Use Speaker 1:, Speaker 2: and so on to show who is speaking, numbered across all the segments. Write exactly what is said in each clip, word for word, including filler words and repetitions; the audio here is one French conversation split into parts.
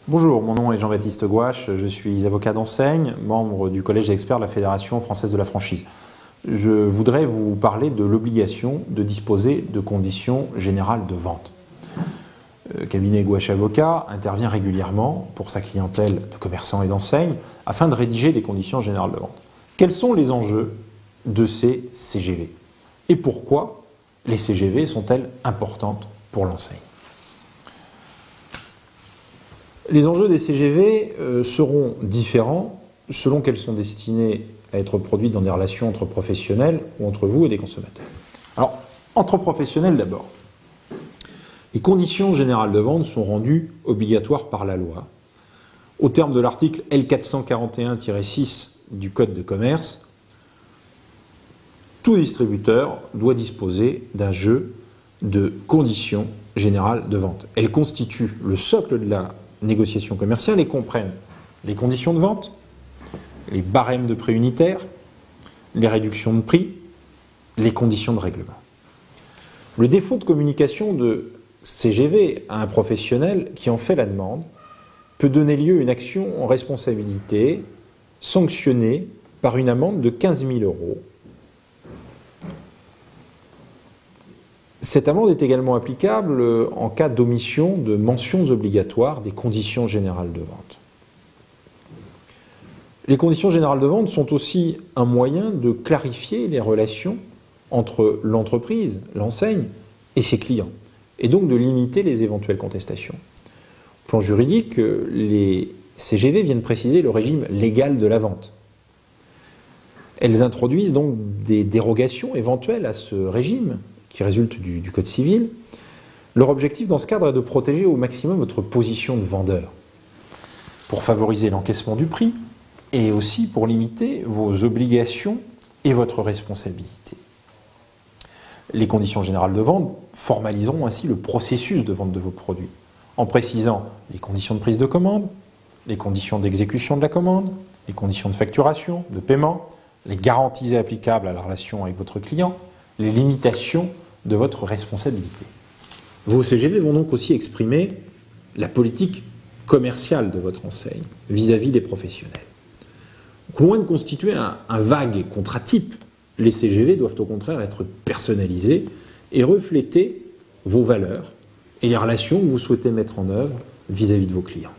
Speaker 1: Bonjour, mon nom est Jean-Baptiste Gouache, je suis avocat d'enseigne, membre du collège d'experts de la Fédération française de la franchise. Je voudrais vous parler de l'obligation de disposer de conditions générales de vente. Le cabinet Gouache Avocat intervient régulièrement pour sa clientèle de commerçants et d'enseignes afin de rédiger des conditions générales de vente. Quels sont les enjeux de ces C G V? Et pourquoi les C G V sont-elles importantes pour l'enseigne? Les enjeux des C G V euh, seront différents selon qu'elles sont destinées à être produites dans des relations entre professionnels ou entre vous et des consommateurs. Alors, entre professionnels d'abord. Les conditions générales de vente sont rendues obligatoires par la loi. Au terme de l'article L quatre cent quarante et un tiret six du Code de commerce, tout distributeur doit disposer d'un jeu de conditions générales de vente. Elles constituent le socle de la négociation commerciale et comprennent les conditions de vente, les barèmes de prix unitaires, les réductions de prix, les conditions de règlement. Le défaut de communication de C G V à un professionnel qui en fait la demande peut donner lieu à une action en responsabilité sanctionnée par une amende de quinze mille euros. Cette amende est également applicable en cas d'omission de mentions obligatoires des conditions générales de vente. Les conditions générales de vente sont aussi un moyen de clarifier les relations entre l'entreprise, l'enseigne et ses clients, et donc de limiter les éventuelles contestations. Au plan juridique, les C G V viennent préciser le régime légal de la vente. Elles introduisent donc des dérogations éventuelles à ce régime, qui résulte du, du Code civil. Leur objectif dans ce cadre est de protéger au maximum votre position de vendeur, pour favoriser l'encaissement du prix et aussi pour limiter vos obligations et votre responsabilité. Les conditions générales de vente formaliseront ainsi le processus de vente de vos produits, en précisant les conditions de prise de commande, les conditions d'exécution de la commande, les conditions de facturation, de paiement, les garanties applicables à la relation avec votre client, les limitations de votre responsabilité. Vos C G V vont donc aussi exprimer la politique commerciale de votre enseigne vis-à-vis des professionnels. Donc, loin de constituer un, un vague contrat-type, les C G V doivent au contraire être personnalisés et refléter vos valeurs et les relations que vous souhaitez mettre en œuvre vis-à-vis de vos clients.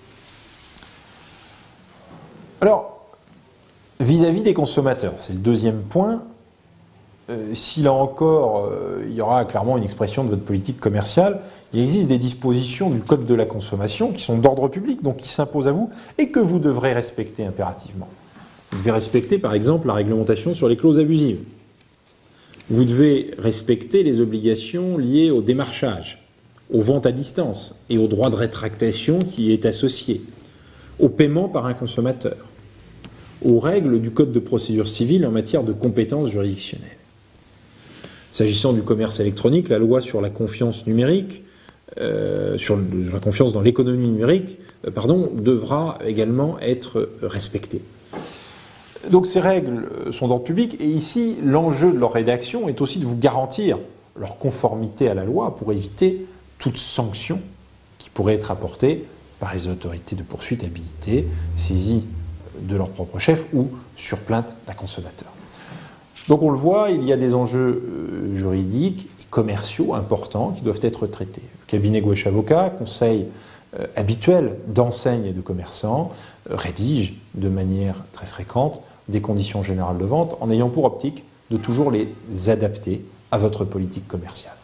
Speaker 1: Alors, vis-à-vis des consommateurs, c'est le deuxième point. Euh, si là encore, euh, il y aura clairement une expression de votre politique commerciale, il existe des dispositions du Code de la consommation qui sont d'ordre public, donc qui s'imposent à vous et que vous devrez respecter impérativement. Vous devez respecter par exemple la réglementation sur les clauses abusives. Vous devez respecter les obligations liées au démarchage, aux ventes à distance et au droit de rétractation qui y est associé, au paiement par un consommateur, aux règles du Code de procédure civile en matière de compétences juridictionnelles. S'agissant du commerce électronique, la loi sur la confiance numérique, euh, sur la confiance dans l'économie numérique, euh, pardon, devra également être respectée. Donc ces règles sont d'ordre public et ici, l'enjeu de leur rédaction est aussi de vous garantir leur conformité à la loi pour éviter toute sanction qui pourrait être apportée par les autorités de poursuite habilitées, saisies de leur propre chef ou sur plainte d'un consommateur. Donc on le voit, il y a des enjeux euh, juridiques et commerciaux importants qui doivent être traités. Le cabinet Gouache Avocat, conseil euh, habituel d'enseignes et de commerçants, euh, rédige de manière très fréquente des conditions générales de vente en ayant pour optique de toujours les adapter à votre politique commerciale.